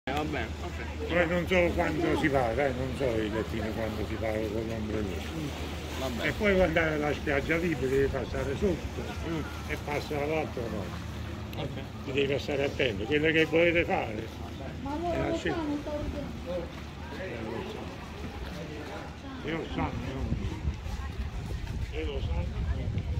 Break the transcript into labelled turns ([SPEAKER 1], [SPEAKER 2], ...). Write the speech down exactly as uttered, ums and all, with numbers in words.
[SPEAKER 1] Eh, va bene, ok.
[SPEAKER 2] Poi non so quando si paga, eh, non so i lettini quando si paga con l'ombrellone.
[SPEAKER 1] Va
[SPEAKER 2] E
[SPEAKER 1] bene.
[SPEAKER 2] poi quando andare alla spiaggia libera devi passare sotto
[SPEAKER 1] Mm,
[SPEAKER 2] e passa dall'altro no.
[SPEAKER 1] ok.
[SPEAKER 2] Ti devi stare attento, quello che volete fare
[SPEAKER 3] Ma
[SPEAKER 2] è la
[SPEAKER 3] loro
[SPEAKER 2] scelta.
[SPEAKER 3] fanno tolto.
[SPEAKER 2] Io lo sanno, io lo sanno.